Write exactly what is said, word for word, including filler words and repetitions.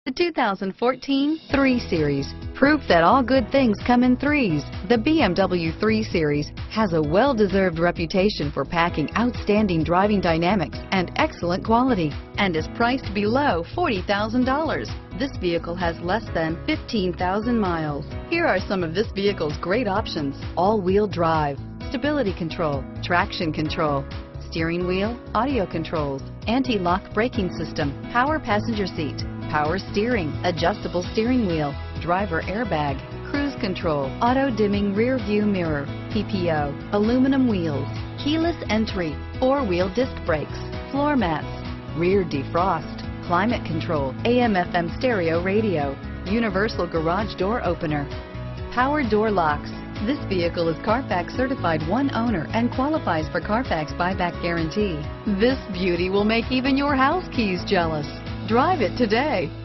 The two thousand fourteen three series. Proof that all good things come in threes. The B M W three series has a well-deserved reputation for packing outstanding driving dynamics and excellent quality, and is priced below forty thousand dollars. This vehicle has less than fifteen thousand miles. Here are some of this vehicle's great options: all-wheel drive, stability control, traction control, steering wheel audio controls, anti-lock braking system, power passenger seat, power steering, adjustable steering wheel, driver airbag, cruise control, auto dimming rear view mirror, P P O, aluminum wheels, keyless entry, four-wheel disc brakes, floor mats, rear defrost, climate control, A M F M stereo radio, universal garage door opener, power door locks. This vehicle is Carfax certified one owner and qualifies for Carfax buyback guarantee. This beauty will make even your house keys jealous. Drive it today.